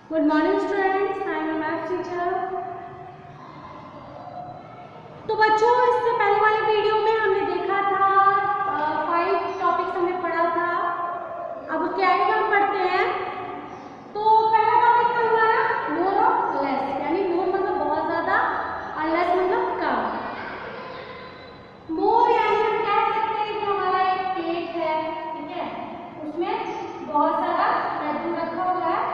Good morning students, I am math teacher. तो बच्चों, इससे पहले वाले वीडियो में हमने देखा था 5 टॉपिक्स हमने पढ़ा था। अब उसके आगे हम पढ़ते हैं। तो पहला टॉपिक था हमारा मोर और लेस, यानी मोर मतलब बहुत ज़्यादा और लेस मतलब कम। मोर यानी हम कह सकते हैं कि हमारा एक प्लेट है, ठीक है, उसमें बहुत सारा लड्डू रखा हुआ है।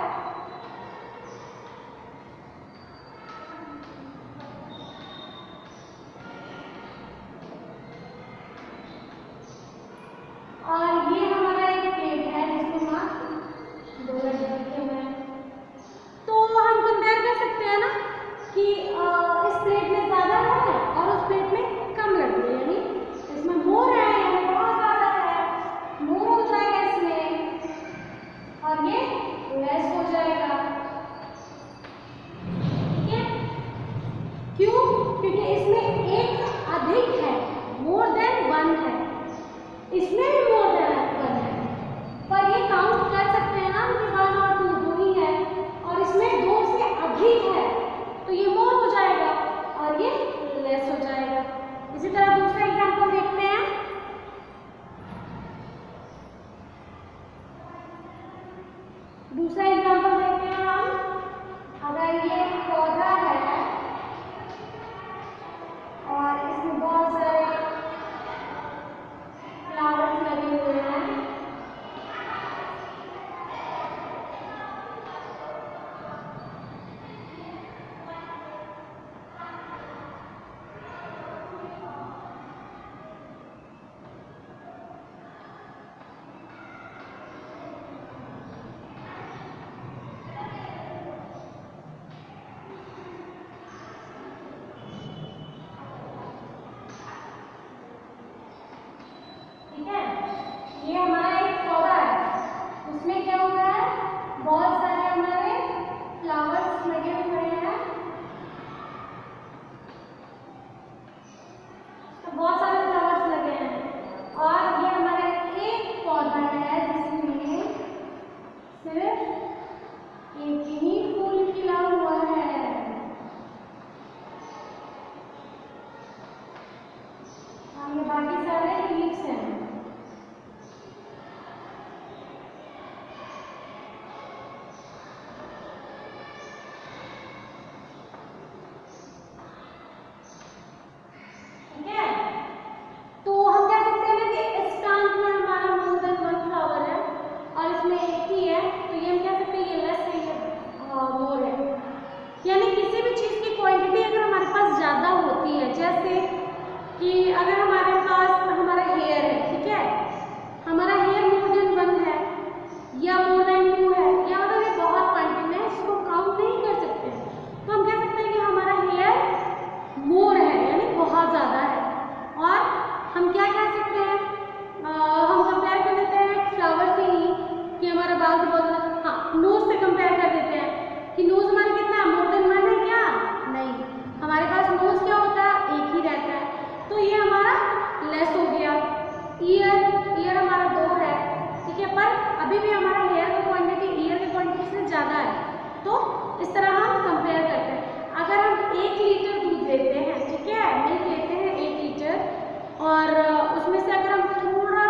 और ये हमारा एक प्लेट है जिसमें हम 2 लड्डू रखे हुए हैं। तो हम कंपेयर कर सकते हैं ना कि इस प्लेट में ज़्यादा है और उस प्लेट में कम लड्डू है, यानी इसमें मोर है यानी बहुत ज़्यादा है, मोर हो जाएगा इसमें, और ये लेस हो जाएगा। ठीक है, क्यों? क्योंकि इसमें एक अधिक है, मोर देन 1 है, इसमें भी मोर देन 1 है, पर ये काउंट कर सकते हैं ना कि 1 और 2 दो ही है, और इसमें 2 से अधिक है, तो ये मोर हो जाएगा और ये लेस हो जाएगा। इसी तरह दूसरा एग्जांपल देखते हैं। दूसरा एग्जांपल देखते हैं हम। अगर ये पौधा है और इसमें बहुत सारे फ्लावर्स लगे हुए हैं, ठीक है, ये हमारा एक पौधा है, उसमें क्या हुआ है, बहुत सारे हमारे फ्लावर्स लगे हुए हैं। तो बहुत सारे फ्लावर्स लगे हैं, और ये हमारा एक पौधा है जिसमें सिर्फ एक ही फूल खिला हुआ है। ये बाकी सारे लीव्स हैं। ठीक है, तो हम कह सकते हैं ना कि इस प्लांट में हमारा मोर देन 1 फ्लावर है और इसमें एक ही है, तो ये हम कह सकते हैं ये लेस है, ये मोर है। यानी किसी भी चीज़ की क्वांटिटी अगर हमारे पास ज़्यादा होती है, जैसे कि अगर हमारे पास हमारा हेयर है, ठीक है, हमारा हेयर मोर देन 1 है या मोर देन 2 है, या मतलब ये बहुत क्वांटिटी में है जिसको काउंट नहीं कर सकते, तो हम कह सकते हैं कि हमारा हेयर मोर है, यानी बहुत ज़्यादा है। और हम क्या कह सकते हैं, हम कंपेयर कर देते हैं फ्लावर से ही कि हमारा बाल तो बहुत ज़्यादा, हाँ, नोज से कंपेयर कर देते हैं कि नोज हमारा कितना मोर देन 1 है क्या? नहीं, हमारे पास नोज क्या होता है, एक ही रहता है, तो ये हमारा लेस हो गया। ईयर हमारा 2 है, ठीक है, पर अभी भी हमारा हेयर की क्वांटिटी ईयर की क्वांटिटी से ज़्यादा है, तो इस तरह हम कंपेयर करते हैं। अगर हम 1 लीटर दूध लेते हैं, ठीक है, मिल्क लेते हैं 1 लीटर, और उसमें से अगर हम थोड़ा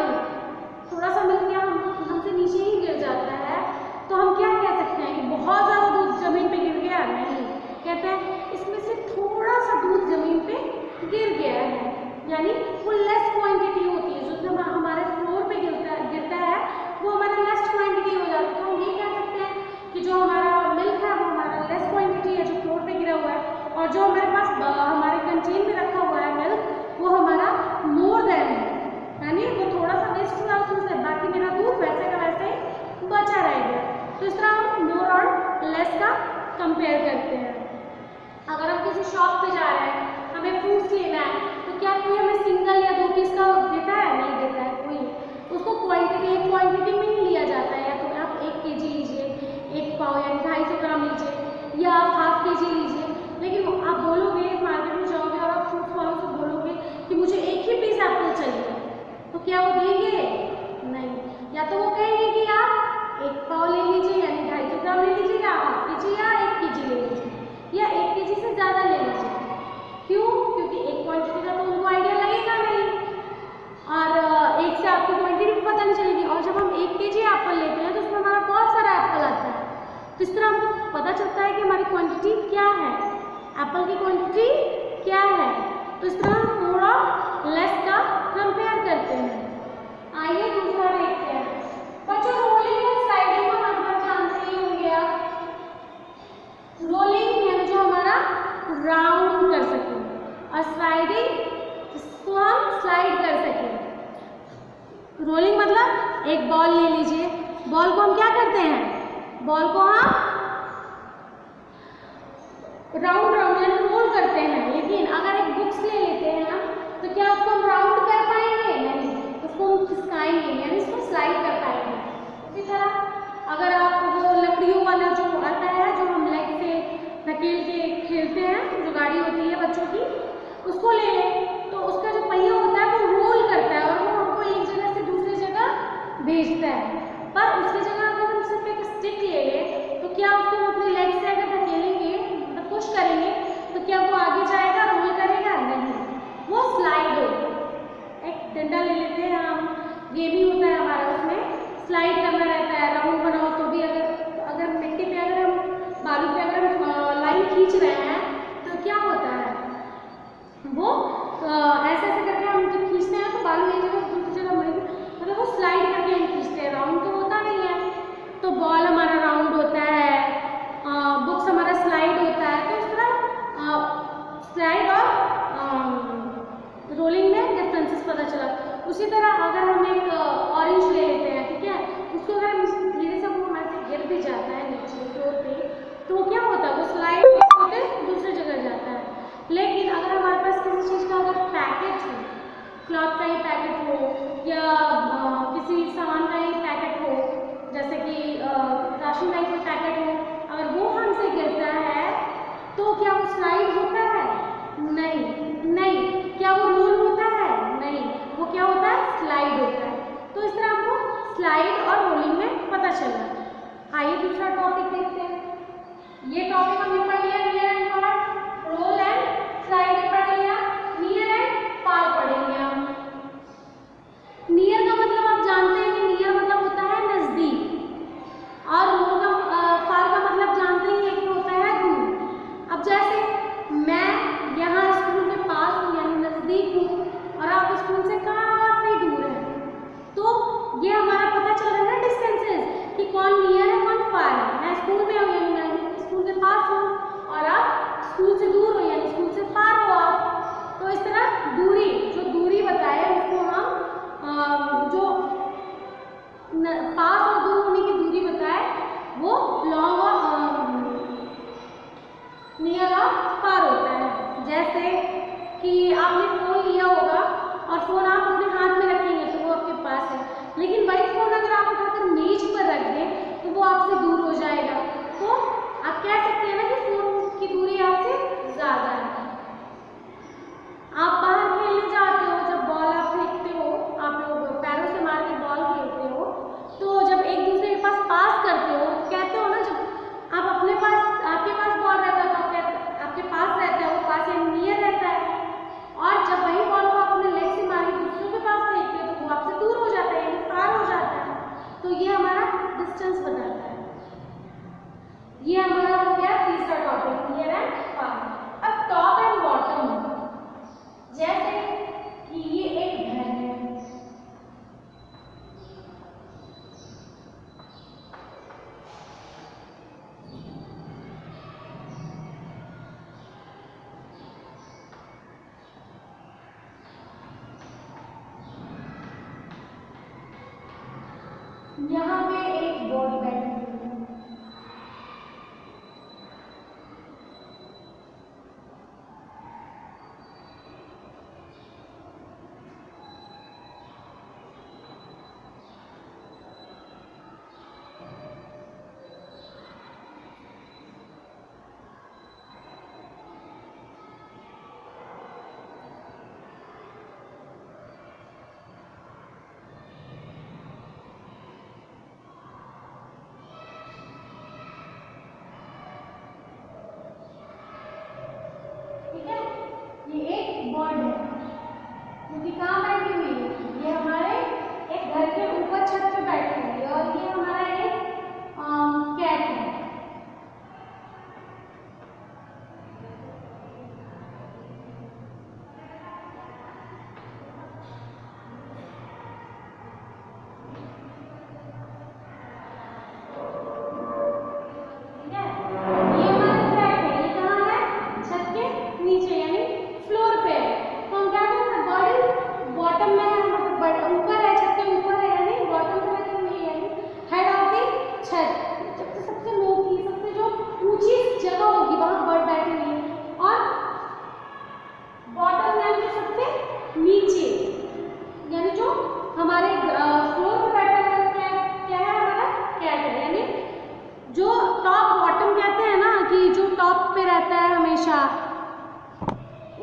सा मिल्क या हमसे नीचे ही गिर जाता है, तो हम क्या कह सकते हैं कि बहुत ज़्यादा दूध ज़मीन पे गिर गया? नहीं, कहते हैं इसमें से थोड़ा सा दूध ज़मीन पे गिर गया है, यानी वो लेस क्वांटिटी होती है, जो हमारे फ्लोर पे गिरता है वो हमारा लेस क्वांटिटी हो जाता है। तो हम ये कह सकते हैं कि जो हमारा मिल्क है वो हमारा लेस क्वांटिटी है, जो फ्लोर पे गिरा हुआ है, और जो हमारे पास हमारे कंटेन में रखा हुआ है मिल्क, वो हमारा मोर देन है, यानी वो थोड़ा सा वेस्ट हुआ उसमें से, बाकी मेरा दूध वैसे का वैसे ही बचा रह गया। तो इस तरह हम मोर और लेस का कंपेयर करते हैं। अगर हम किसी शॉप पे जा रहे हैं, हमें फ्रूट्स लेना है, तो क्या कोई हमें सिंगल या 2 पीस का देता है? नहीं देता है कोई, उसको एक क्वांटिटी में ही लिया जाता है, या तो आप 1 kg लीजिए, 1 पाव यानी 250 ग्राम लीजिए, या आप ½ kg लीजिए। लेकिन आप बोलोगे, मार्केट में जाओगे और आप फ्रूट्स वालों से बोलोगे कि मुझे 1 ही पीस एप्पल चाहिए, तो क्या वो देंगे? नहीं, या तो वो कहेंगे कि आप 1 पाव ले लीजिए यानी 250 ग्राम ले लीजिएगा, तो इस तरह हमको पता चलता है कि हमारी क्वांटिटी क्या है, एप्पल की क्वांटिटी क्या है। तो इस तरह हम मोर और लेस का कंपेयर करते हैं। आइए दूसरा देखते हैं। बच्चों रोलिंग और स्लाइडिंग का मतलब जानते ही होंगे आप। रोलिंग यानी जो हमारा राउंड कर सके, और स्लाइडिंग जिसको हम स्लाइड कर सके। रोलिंग मतलब एक बॉल ले लीजिए, बॉल को हम क्या करते हैं, बॉल को हम राउंड राउंड यानी रोल करते हैं। लेकिन अगर एक बुक्स ले लेते हैं हम, तो क्या उसको हम राउंड कर पाएंगे? नहीं, उसको हम खिसकाएंगे यानी इसको स्लाइड कर पाएंगे। इसी तरह अगर आप वो लकड़ियों वाला जो आता है, जो हम लेग से धकेल के खेलते हैं, जो गाड़ी होती है बच्चों की, उसको ले लें तो उसका जो पहिया होता है वो रोल करता है और वो हमको एक जगह से दूसरी जगह भेजता है। पर उसकी जगह अगर हम सिर्फ एक स्टिक ले लें तो क्या उसको हम अपने लेग से अगर धकेलेंगे, मतलब पुश करेंगे, तो क्या वो आगे जाएगा, रोल करेगा? नहीं, वो स्लाइड होगा। एक डंडा ले लेते हैं हम, गेम ही होता है हमारा, उसमें स्लाइड करना रहता है, राउंड बनाओ तो भी अगर मिट्टी पे अगर हम बालू पे अगर हम लाइन खींच रहे हैं तो क्या होता है, वो ऐसे ऐसे करके हम जब खींचते हैं तो बालू एक जगह दूसरी जगह मतलब वो स्लाइड करके हम खींचते हैं, राउंड तो होता नहीं है। तो बॉल हमारा राउंड होता है, बुक्स हमारा स्लाइड होता है। तो इस तरह स्लाइड और रोलिंग में डिफरेंसेस पता चला। उसी तरह अगर हम एक ऑरेंज ले लेते हैं, ठीक है, उसको अगर हम धीरे से वो हमारे से गिर भी जाता है नीचे फ्लोर पे, तो वो क्या होता है, वो स्लाइड होते दूसरी जगह जाता है। लेकिन अगर हमारे पास किसी चीज़ का अगर पैकेट हो, क्लॉथ का ही पैकेट हो या किसी सामान का ही पैकेट हो, जैसे कि राशन का ही कोई पैकेट हो, अगर वो हमसे गिरता है तो क्या वो स्लाइड होता है? नहीं। क्या वो रोल होता है? नहीं, वो क्या होता है, स्लाइड होता है। तो इस तरह आपको स्लाइड और रोलिंग में पता चला। आइए दूसरा टॉपिक देखते हैं। ये टॉपिक हमने पढ़ लिया, near and far, roll and slide पढ़ लिया, नियर एंड फार पढ़ेंगे हम। नियर का मतलब आप जानते हैं कि नियर मतलब होता है नजदीक, और रोल का फार का मतलब जानते हैं कि होता है दूर। अब जैसे मैं यहाँ स्कूल के पास हूँ यानी नजदीक हूँ, और आप स्कूल से काफी दूर हैं, तो ये हमारा पता चल रहा है ना डिस्टेंसेस, कि कौन नियर है कौन फार है। मैं स्कूल में हूँ यानी मैं स्कूल के पास हूँ, और आप स्कूल से दूर हो यानी स्कूल से फार हो आप। तो इस तरह दूरी, जो दूरी बताए उसको हम जो पास और दूर होने की दूरी बताए वो लॉन्ग और नियर और फार होता है। जैसे कि आपने फ़ोन लिया होगा और फ़ोन आप अपने हाथ में रखेंगे तो वो आपके पास है, लेकिन वही फ़ोन अगर आप उठाकर मेज पर रख दें तो वो आपसे दूर हो जाएगा। तो आप कह सकते हैं ना कि फ़ोन की दूरी आपसे ज़्यादा है। आप बाहर खेलने जाते हो, जब बॉल आप फेंकते हो, आप लोग पैरों से मार के बॉल खेलते हो, तो जब एक दूसरे के पास करते हो, कहते हो ना, जब आप अपने पास, आपके पास बॉल रहता है तो आपके पास रहता है, वो पास यानी नियर रहता है, और जब वही बॉल को आप अपने लेग से मार के दूसरों के पास फेंकते हो तो वो आपसे दूर हो जाता है यानी फार हो जाता है। तो ये हमारा डिस्टेंस बताता है। ये हमारा हो गया तीसरा टॉपिक, नियर एंड फार। अब टॉप एंड बॉटम, जैसे कि ये एक घर है, यहाँ पे एक बोट बैठी हुई है,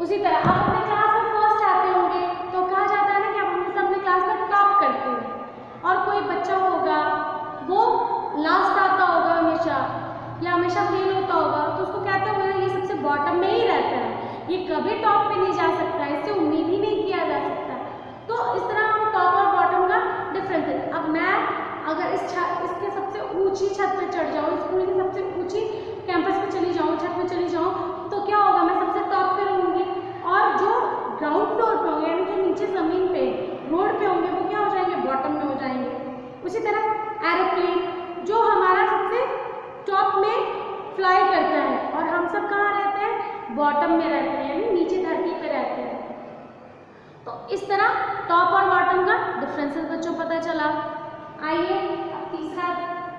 उसी तरह आप अपने क्लास में फर्स्ट आते होंगे तो कहा जाता है ना कि आप हमेशा अपने क्लास में टॉप करते हैं, और कोई बच्चा होगा वो लास्ट आता होगा हमेशा या हमेशा फेल होता होगा तो उसको कहते होंगे ये सबसे बॉटम में ही रहता है, ये कभी टॉप पे नहीं जा सकता, इससे उम्मीद ही नहीं किया जा सकता। तो इस तरह हम टॉप और बॉटम का डिफरेंस है। अब मैं अगर इसके सबसे ऊंची छत पे चढ़ जाऊँ, स्कूल की सबसे ऊंची कैंपस पे चली जाऊँ, छत पे चली जाऊँ, तो क्या होगा, मैं सबसे टॉप पे रहूँगी, और जो ग्राउंड फ्लोर पे होंगे यानी जो नीचे ज़मीन पे रोड पे होंगे वो क्या हो जाएंगे, बॉटम में हो जाएंगे। उसी तरह एरोप्लेन जो हमारा सबसे टॉप में फ्लाई करता है और हम सब कहाँ रहते हैं, बॉटम में रहते हैं, यानी नीचे धरती पे रहते हैं। तो इस तरह टॉप और बॉटम का डिफरेंसेस बच्चों पता चला। आइए अब तीसरा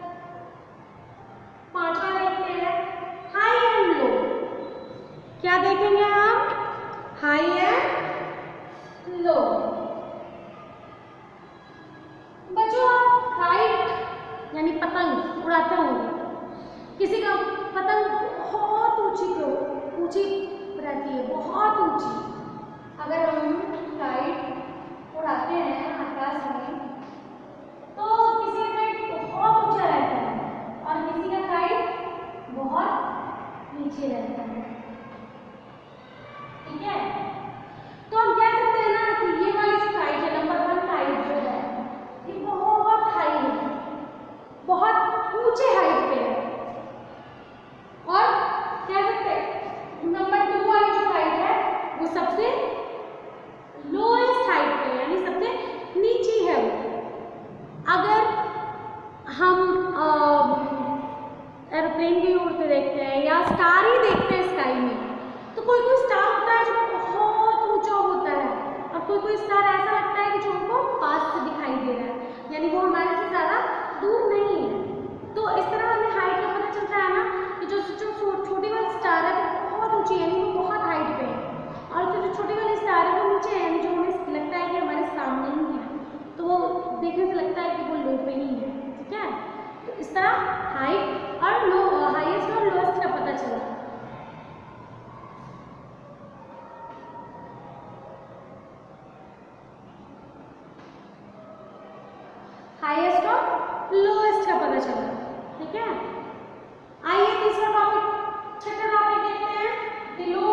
पांचवा देखते हैं, हाई एंड लो। क्या देखेंगे हम, हाई एंड लो। बच्चों आप काइट यानी पतंग उड़ाते होंगे, किसी का पतंग बहुत ऊंची रहती है, बहुत ऊंची। अगर हम काइट उड़ाते हैं आकाश में तो किसी का काइट बहुत ऊंचा रहता है और किसी का काइट बहुत नीचे रहता है, ठीक है। तो हम कह सकते हैं ना कि ये वाली जो काइट है, नंबर 1 काइट जो है ये बहुत हाई है, बहुत ऊंचे हाइट पे है। और कह सकते हैं नंबर 2 वाली जो काइट है वो सबसे लोएस्ट हाइट पे यानी सबसे नीची है वो। अगर हम एरोप्लेन की उड़ते देखते हैं या स्टार ही देखते हैं स्काई में, तो कोई कोई स्टार होता है जो बहुत ऊंचा होता है और कोई कोई स्टार ऐसा लगता है कि जो हमको पास से दिखाई दे रहा है, यानी वो हमारे से ज़्यादा दूर नहीं है। तो इस तरह हमें हाइट का पता चलता है ना कि जो छोटी वाली स्टार है वो बहुत ऊंची है यानी वो बहुत हाइट पे है, और जो छोटी वाली स्टार है वो नीचे है यानी जो हमें लगता है कि हमारे सामने ही है, तो वो देखने से लगता है कि वो लो पे ही है, ठीक है। तो इस तरह हाइट और लो, हाईएस्ट और लोएस्ट का पता चला। हाईएस्ट और लोएस्ट का पता चला, ठीक है। आइए तीसरा टॉपिक, छठा टॉपिक देखते हैं, बिलो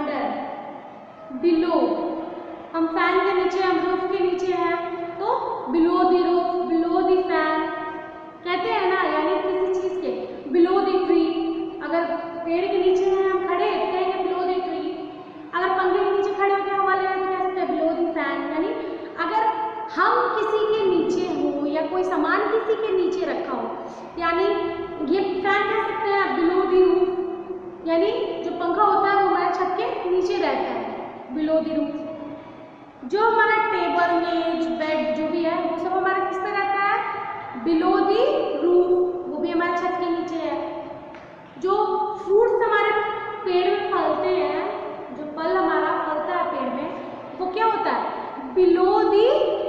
अंडर। बिलो, हम फैन के नीचे, हम रूफ के नीचे हैं तो below the roof, below the fan कहते हैं ना, यानी किसी चीज के बिलो द ट्री। अगर पेड़ के नीचे हैं हम खड़े तो कहेंगे बिलो द ट्री, अगर पंखे के नीचे खड़े होकर हवा ले रहे हैं तो कह सकते हैं बिलो द फैन। यानी अगर हम किसी के नीचे हो या कोई सामान किसी के नीचे रखा हो, यानी ये फैन कह सकते हैं बिलो द रूफ, यानी जो पंखा होता है वो हमारे छत के नीचे रहता है, बिलो द रूफ। जो हमारा टेबल मेज बेड जो भी है वो सब हमारा किस पे रहता है, बिलो द रूफ, वो भी हमारे छत के नीचे है। जो फ्रूट्स हमारे पेड़ में फलते हैं, जो फल हमारा फलता है पेड़ में, वो क्या होता है, बिलो द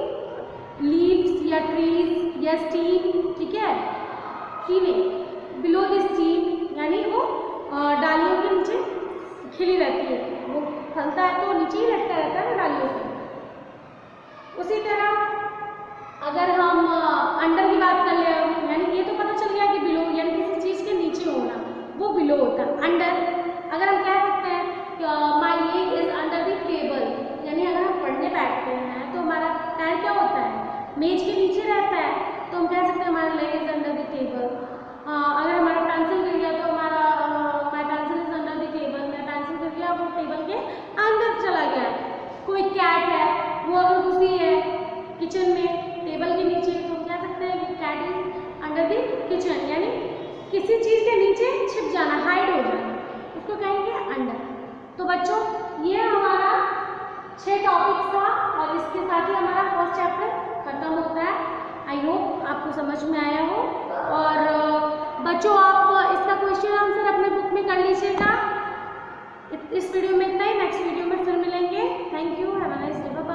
लीव्स या ट्रीज या स्टीम, ठीक है, बिलो द स्टीम, यानी वो डालियों के नीचे खिली रहती है, वो फलता है तो नीचे ही लटका रहता है ना डालियों से। उसी तरह अगर हम अंडर की बात कर ले, यानी ये तो पता चल गया कि बिलो यानी किसी चीज़ के नीचे होना, वो बिलो होता है। अंडर अगर हम कह सकते हैं कि my leg is under the table, यानी अगर हम पढ़ने बैठते हैं तो हमारा पैर क्या होता है, मेज के नीचे रहता है, तो हम कह सकते हैं हमारा leg is under the table. अगर हमारा पेंसिल गिर गया तो हमारा my pencil is under the table, मैं पेंसिल गिर गया वो टेबल के अंदर चला गया। कोई कैट है वो अगर घुसी है किचन में टेबल के नीचे, तो हम कह सकते हैं कि cat is under the kitchen, यानी किसी चीज़ के नीचे छिप जाना, हाइड हो जाना, उसको कहेंगे अंडर। तो बच्चों ये हमारा 6 टॉपिक्स था और इसके साथ ही हमारा फर्स्ट चैप्टर खत्म होता है। आई होप आपको समझ में आया हो। और बच्चों आप इसका क्वेश्चन आंसर अपने बुक में कर लीजिएगा। इस वीडियो में इतना ही, नेक्स्ट वीडियो में फिर मिलेंगे। Thank you, have a nice day.